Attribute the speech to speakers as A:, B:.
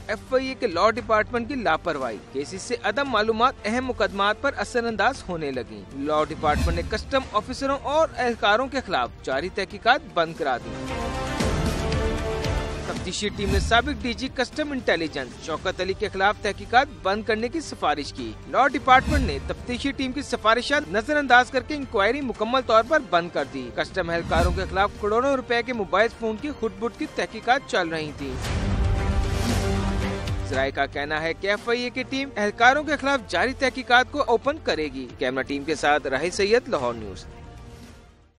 A: FIA के law department की लापरवाही, केसेस से अदम मालूमात अहम मुकदमात पर असरअंदाज होने लगी। लॉ डिपार्टमेंट ने कस्टम ऑफिसरों और एहलकारों के खिलाफ जारी तहकीकात बंद करा दी। तफ्तीशी टीम ने साबिक DG custom intelligence Shaukat Ali के खिलाफ तहकीकात बंद करने की सिफारिश की। लॉ डिपार्टमेंट ने तफ्तीशी टीम की सिफारिशात नजरअंदाज करके इंक्वायरी मुकम्मल तौर पर बंद कर दी। कस्टम एहलकारों के खिलाफ करोड़ों रुपए के मोबाइल फोन की खुटबुट की तहकीकात चल रही थी। ज़राए का कहना है कि FIA की टीम एहलकारों के खिलाफ जारी तहकीकात को ओपन करेगी। कैमरा टीम के साथ राहिल सैयद, लाहौर न्यूज़।